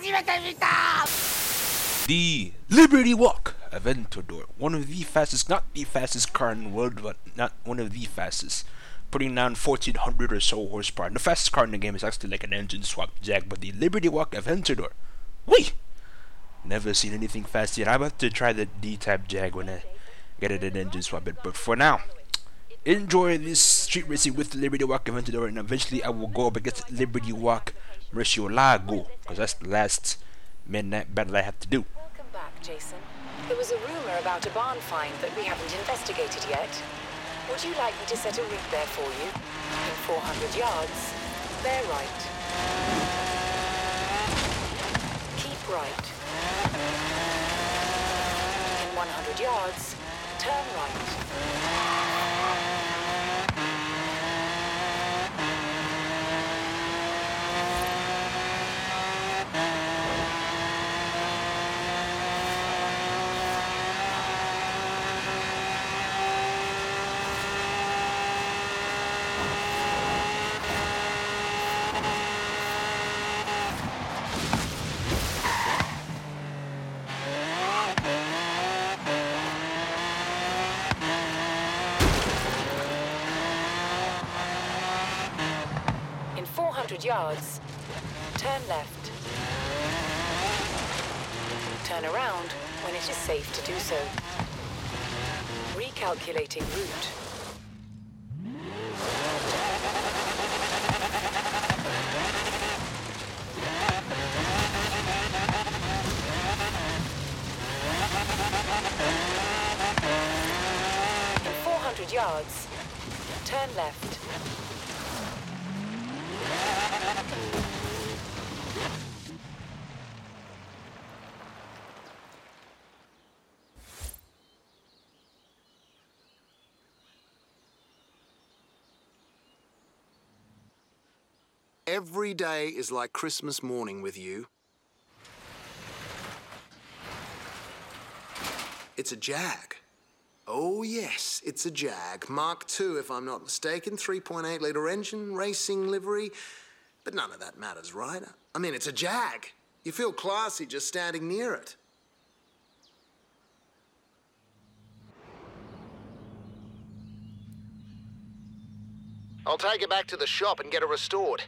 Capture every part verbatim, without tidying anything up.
The Liberty Walk Aventador, one of the fastest, not the fastest car in the world, but not one of the fastest, putting down fourteen hundred or so horsepower. And the fastest car in the game is actually like an engine swap Jag, but the Liberty Walk Aventador, wait, never seen anything fast yet. I'm about to try the D-type Jag when I get it an engine swap it, but for now, enjoy this street racing with the Liberty Walk Aventador, and eventually I will go up against Liberty Walk Murcie because that's the last midnight battle I have to do. Welcome back, Jason. There was a rumor about a barn find that we haven't investigated yet. Would you like me to set a route there for you? In four hundred yards, bear right. Keep right. In one hundred yards, turn right. four hundred yards, turn left. Turn around when it is safe to do so. Recalculating route. In four hundred yards, turn left. Every day is like Christmas morning with you. It's a Jag. Oh yes, it's a Jag. Mark two, if I'm not mistaken. three point eight litre engine, racing livery. But none of that matters, right? I mean, it's a Jag. You feel classy just standing near it. I'll take it back to the shop and get it restored.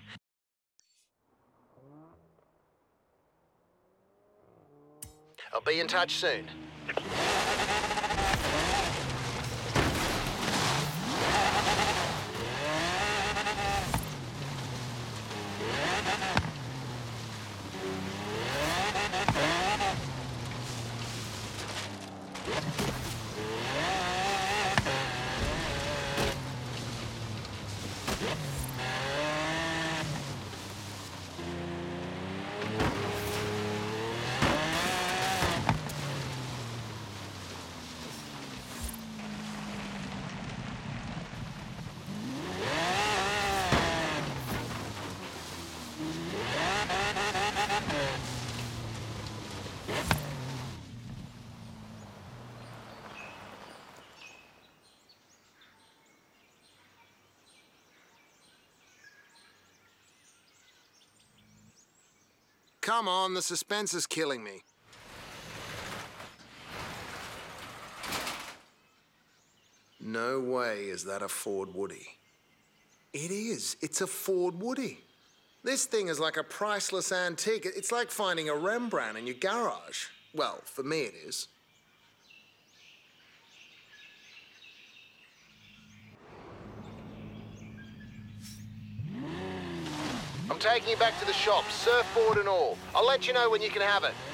I'll be in touch soon. Come on, the suspense is killing me. No way is that a Ford Woody. It is. It's a Ford Woody. This thing is like a priceless antique. It's like finding a Rembrandt in your garage. Well, for me it is. I'm taking you back to the shop, surfboard and all. I'll let you know when you can have it.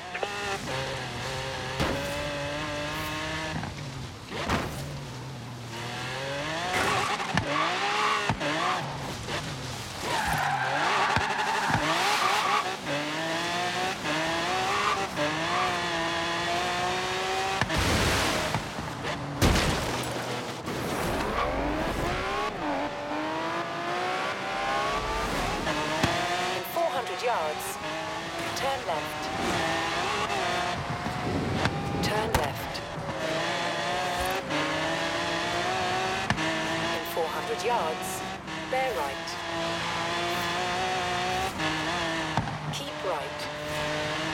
Yards. Turn left. Turn left. In four hundred yards, bear right. Keep right.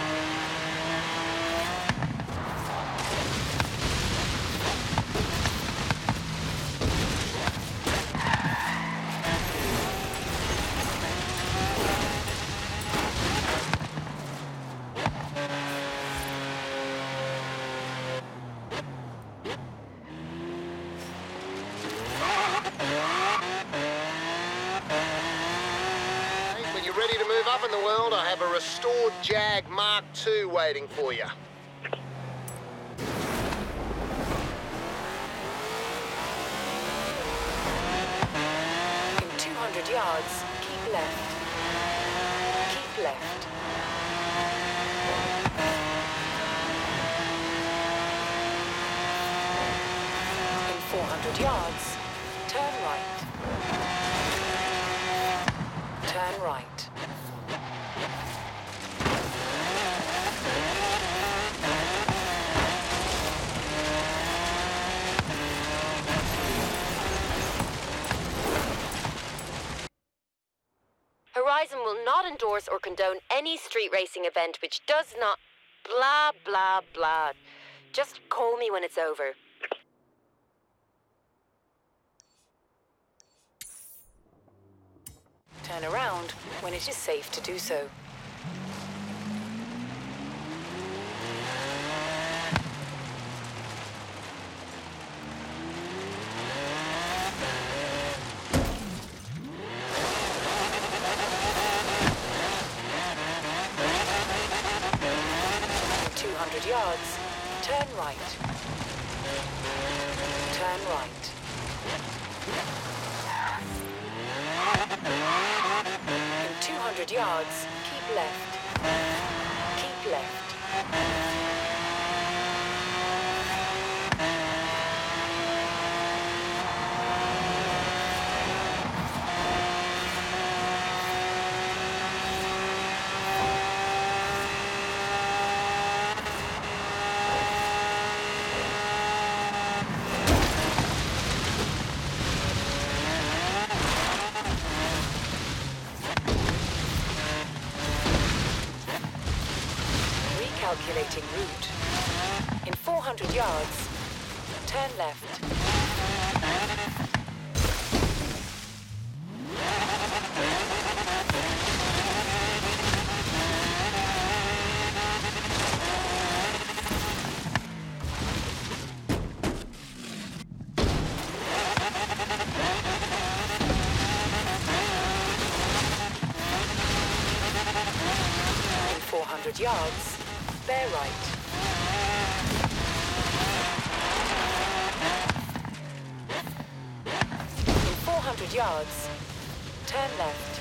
you're ready to move up in the world, I have a restored Jag Mark two waiting for you. In two hundred yards, keep left. Keep left. In four hundred yards, turn right. Turn right. Horizon will not endorse or condone any street racing event which does not... blah, blah, blah. Just call me when it's over. Turn around when it is safe to do so. two hundred yards, turn right. Turn right. In two hundred yards, keep left. Keep left. Recalculating route. In four hundred yards, turn left. In four hundred yards, bear right. In four hundred yards, turn left.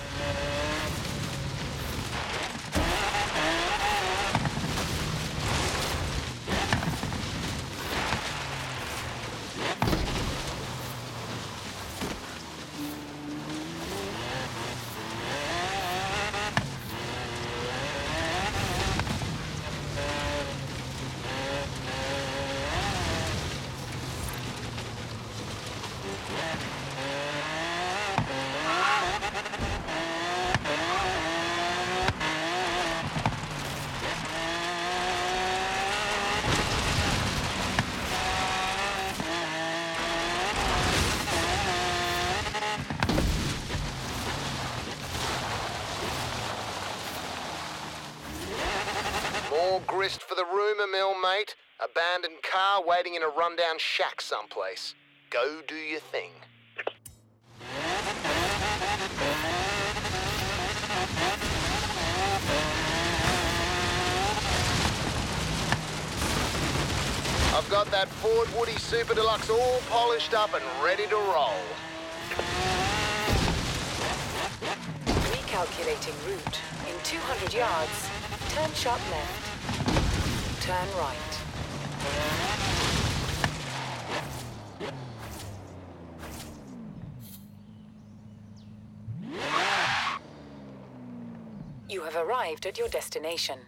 More grist for the rumour mill, mate. Abandoned car waiting in a rundown shack someplace. Go do your thing. I've got that Ford Woody Super Deluxe all polished up and ready to roll. Recalculating route. In two hundred yards, turn sharp left. Turn right. You have arrived at your destination.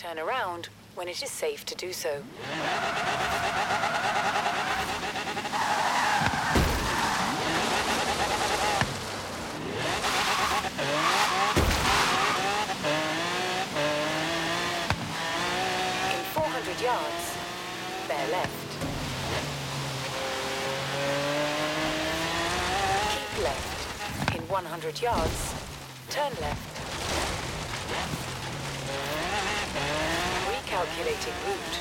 turn around when it is safe to do so. In four hundred yards, bear left. Keep left. In one hundred yards, turn left. Recalculating route.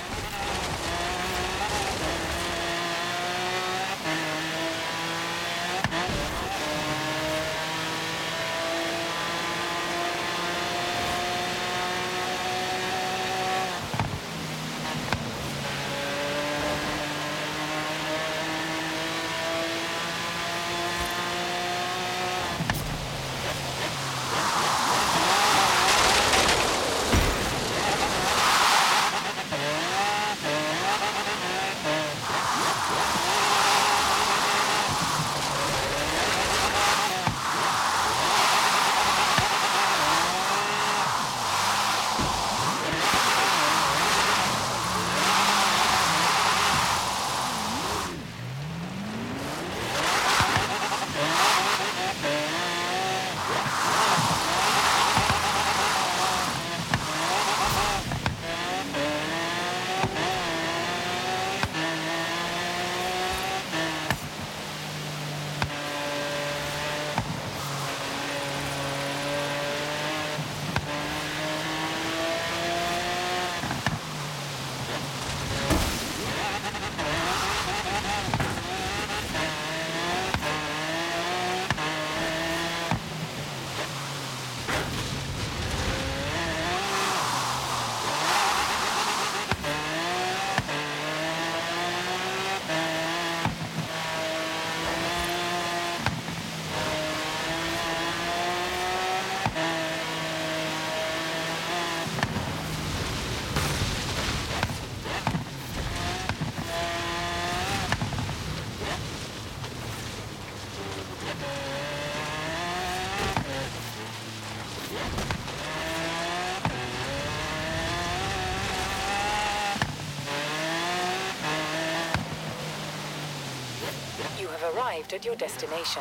You have arrived at your destination.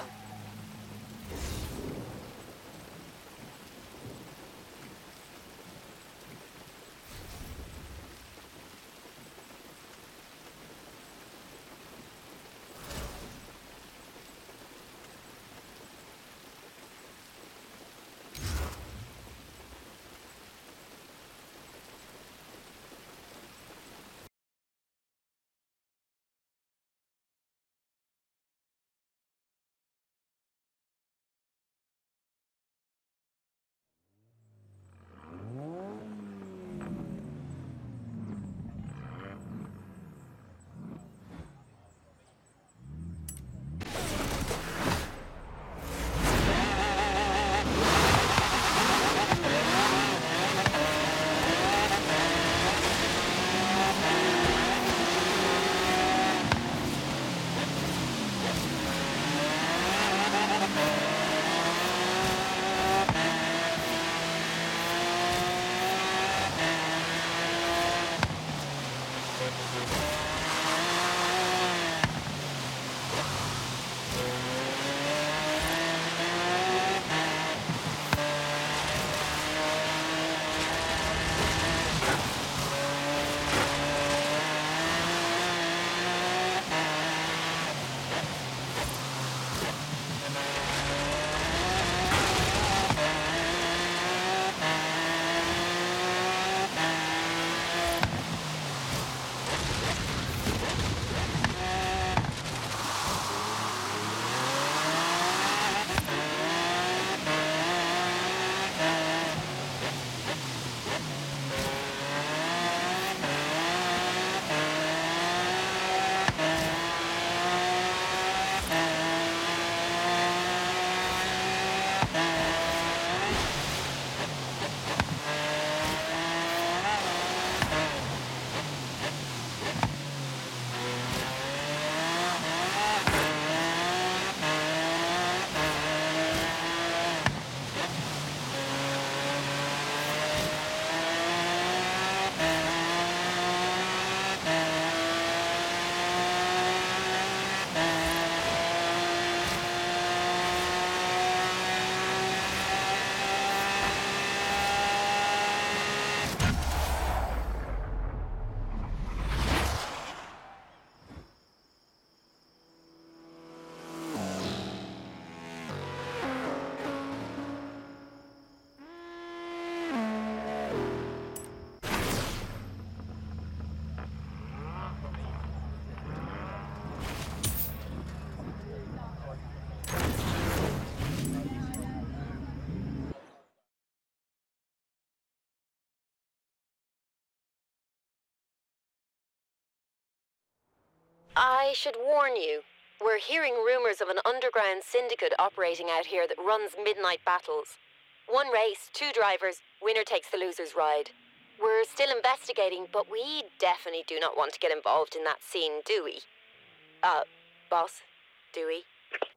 I should warn you. We're hearing rumors of an underground syndicate operating out here that runs midnight battles. One race, two drivers, winner takes the loser's ride. We're still investigating, but we definitely do not want to get involved in that scene, do we? Uh, boss, do we?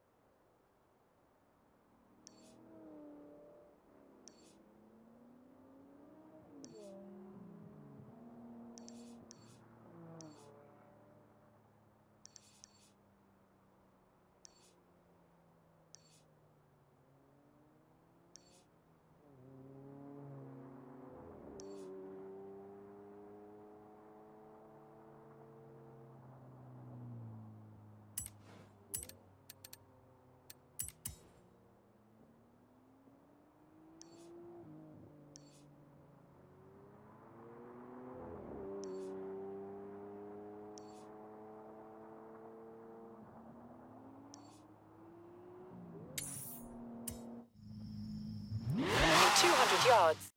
two hundred yards.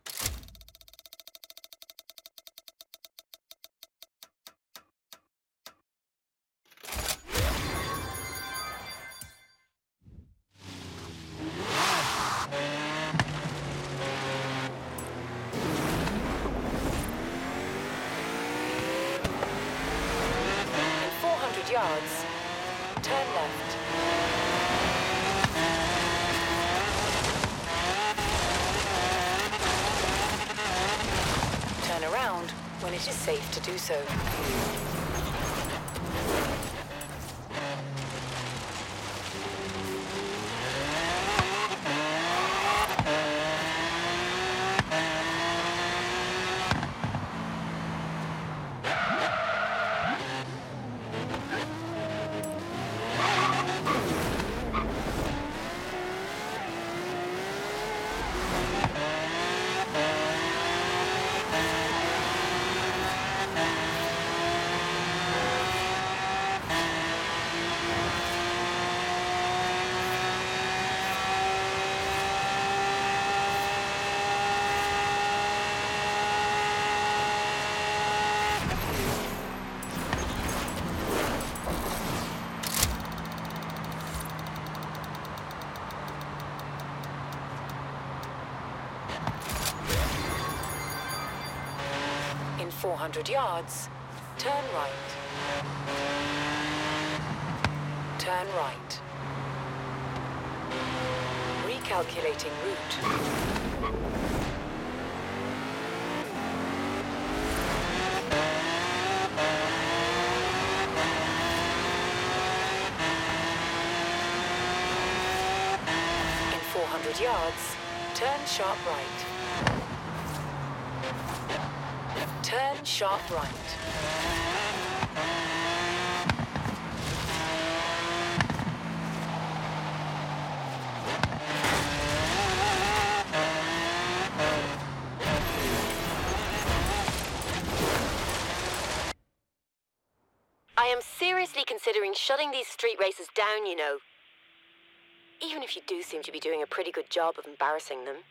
In four hundred yards, turn left. Turn around when it is safe to do so. four hundred yards, turn right. Turn right. Recalculating route. In four hundred yards, turn sharp right. Turn sharp right. I am seriously considering shutting these street races down, you know. Even if you do seem to be doing a pretty good job of embarrassing them.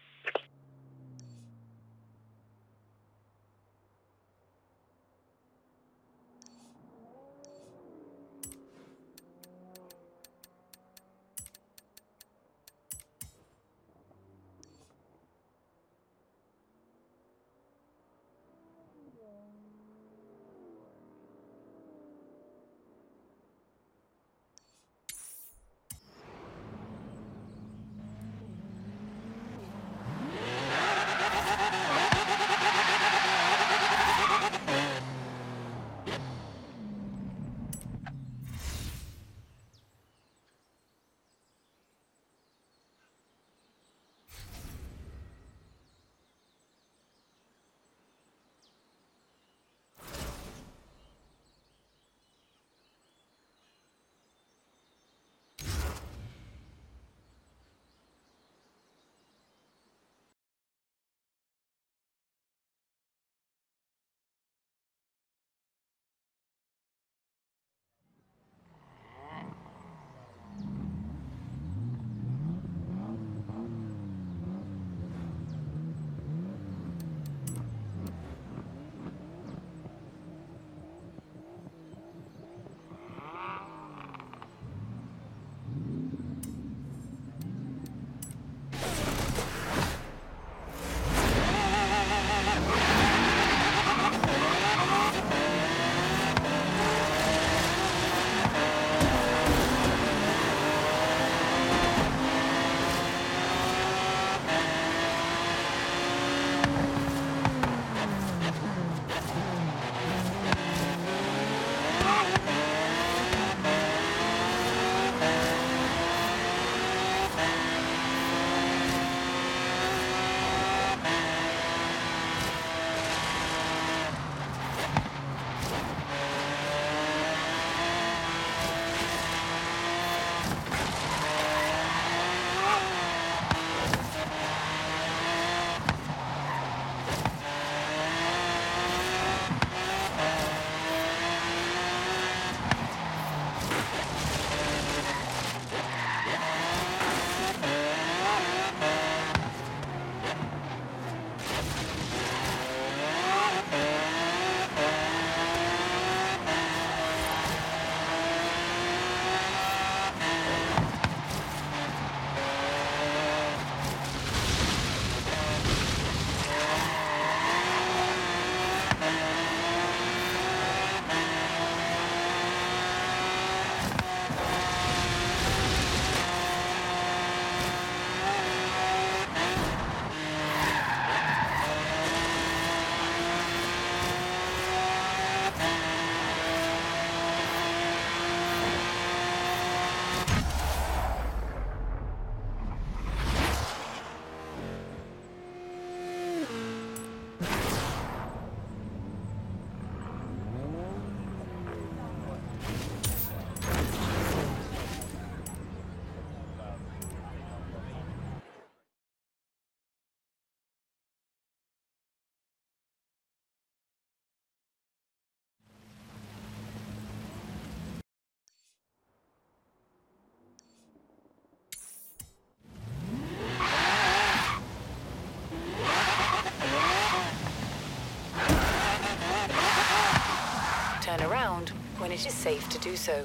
when it is safe to do so.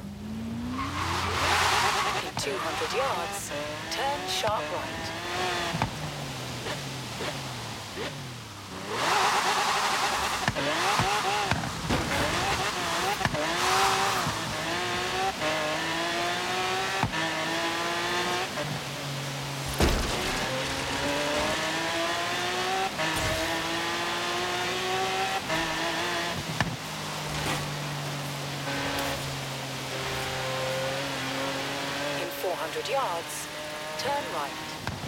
In two hundred yards, turn sharp right. four hundred yards, turn right.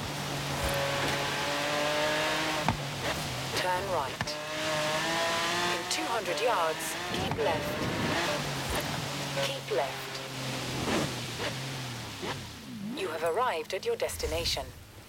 Turn right. In two hundred yards, keep left. Keep left. You have arrived at your destination.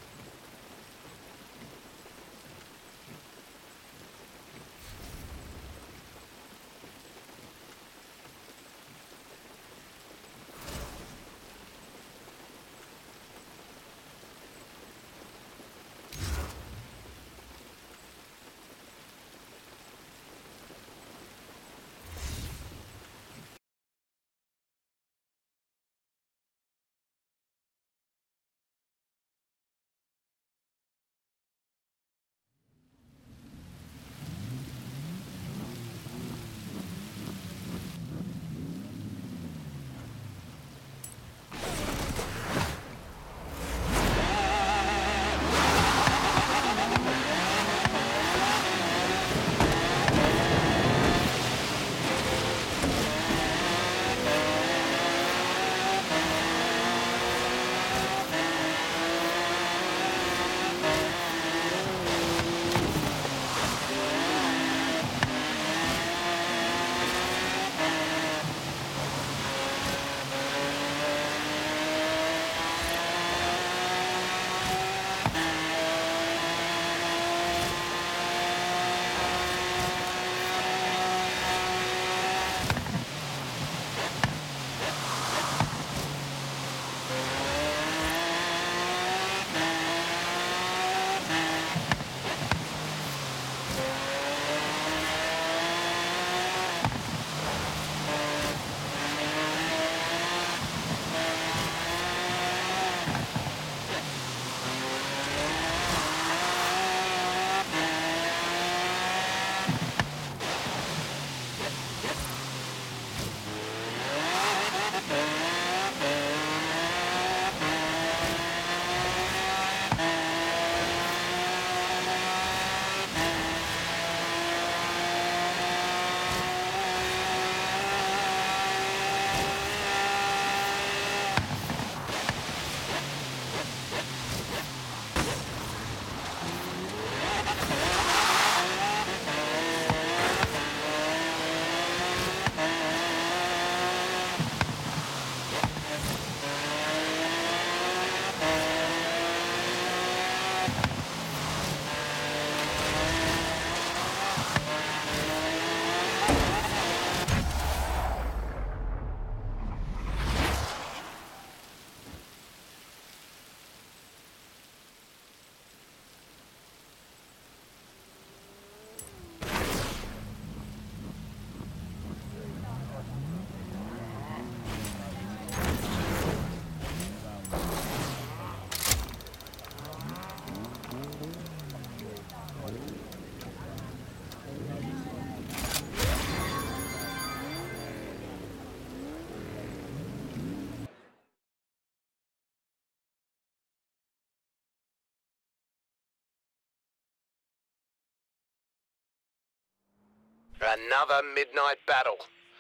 Another midnight battle.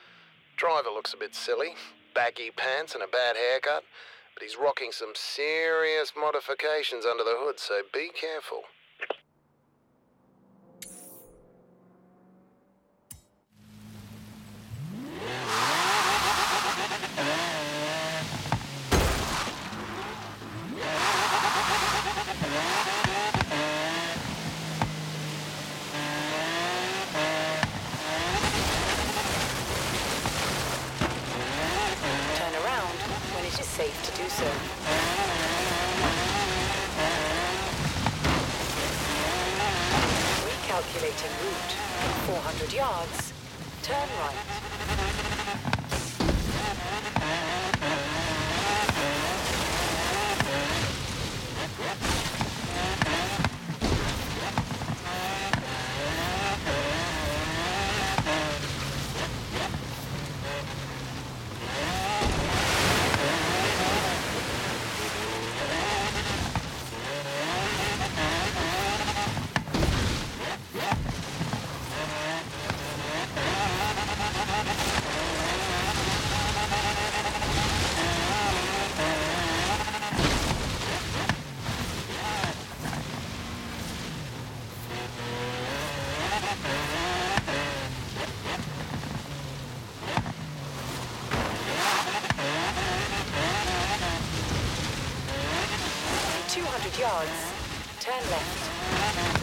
Driver looks a bit silly. Baggy pants and a bad haircut. But he's rocking some serious modifications under the hood, so be careful. Safe to do so. Recalculating route. four hundred yards. Turn right. two hundred yards. Turn left.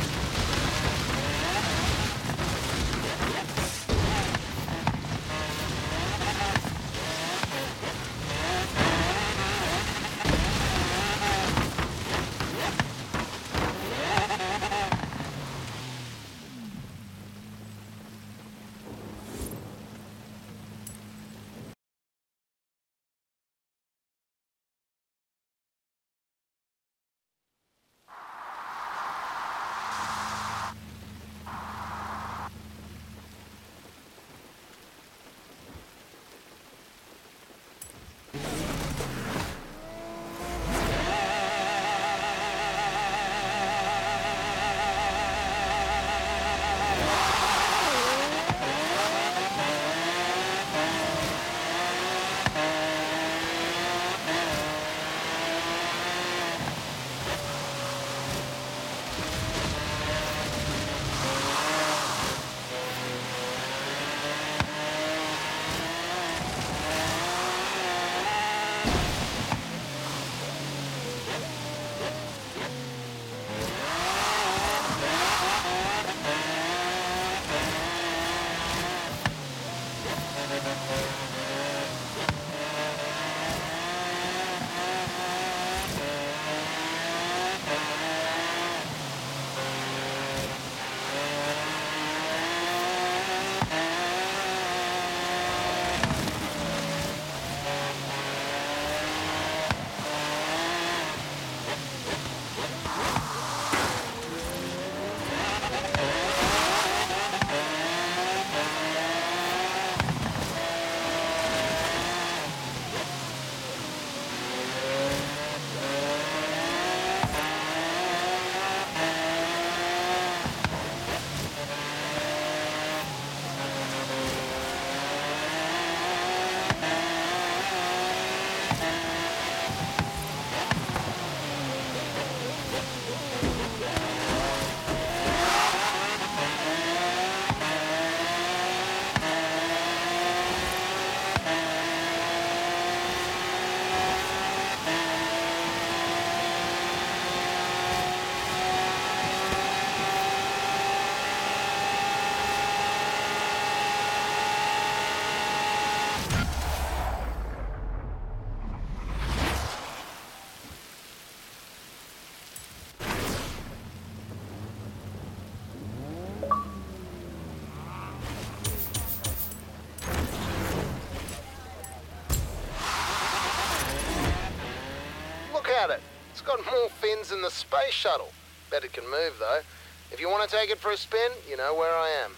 At it. It's got more fins than the space shuttle. Bet it can move, though. If you want to take it for a spin, you know where I am.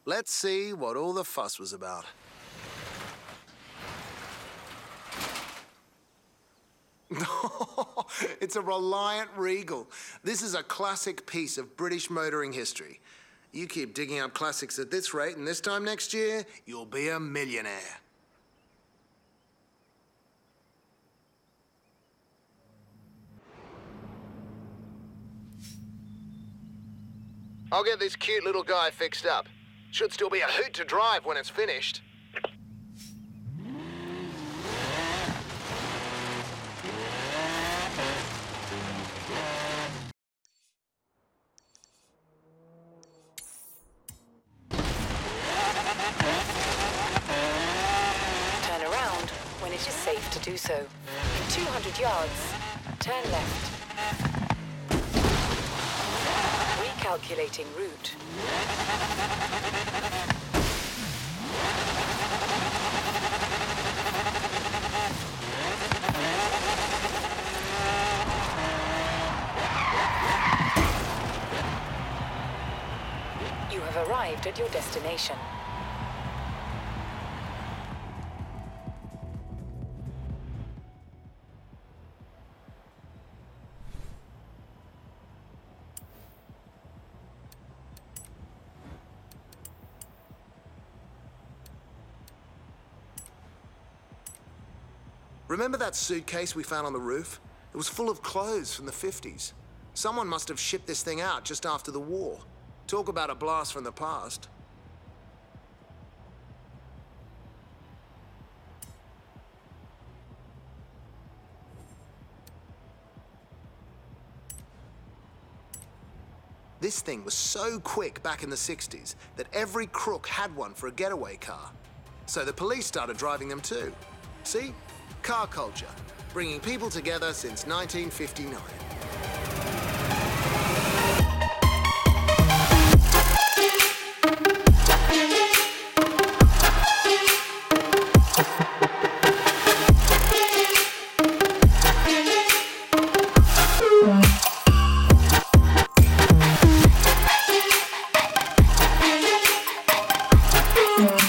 Let's see what all the fuss was about. It's a Reliant Regal. This is a classic piece of British motoring history. You keep digging up classics at this rate, and this time next year, you'll be a millionaire. I'll get this cute little guy fixed up. Should still be a hoot to drive when it's finished. Turn around when it is safe to do so. In two hundred yards, turn left. Recalculating route. You have arrived at your destination. Remember that suitcase we found on the roof? It was full of clothes from the fifties. Someone must have shipped this thing out just after the war. Talk about a blast from the past. This thing was so quick back in the sixties that every crook had one for a getaway car. So the police started driving them too. See? Car culture, bringing people together since nineteen fifty-nine. Mm-hmm.